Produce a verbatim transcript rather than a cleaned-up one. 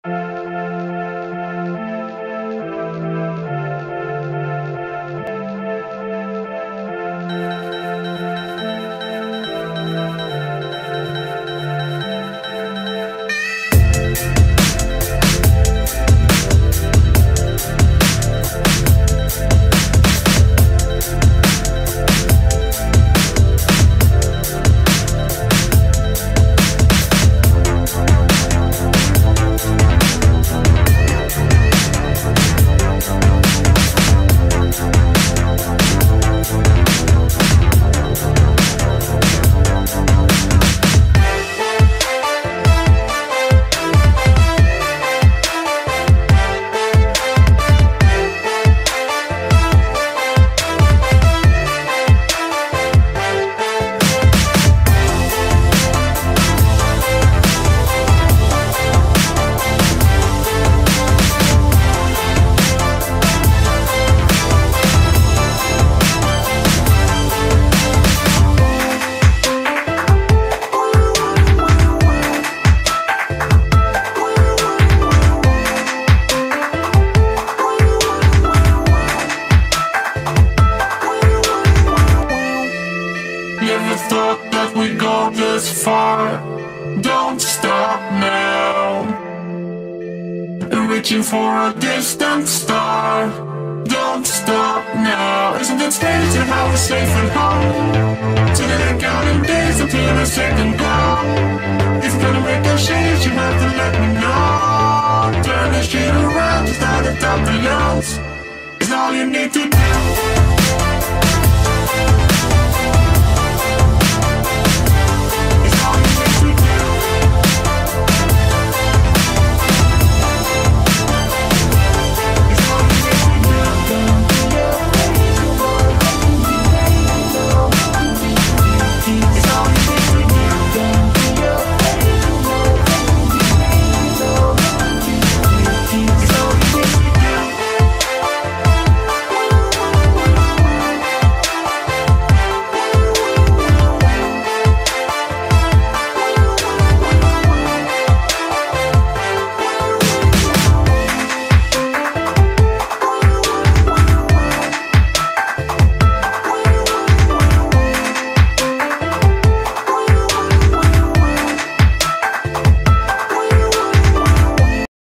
Never thought that we'd go this far. Don't stop now. Reaching for a distant star. Don't stop now. Isn't it strange to how we're safe at home? So that I'm counting days until the second go. If you're gonna make a change, you have to let me know.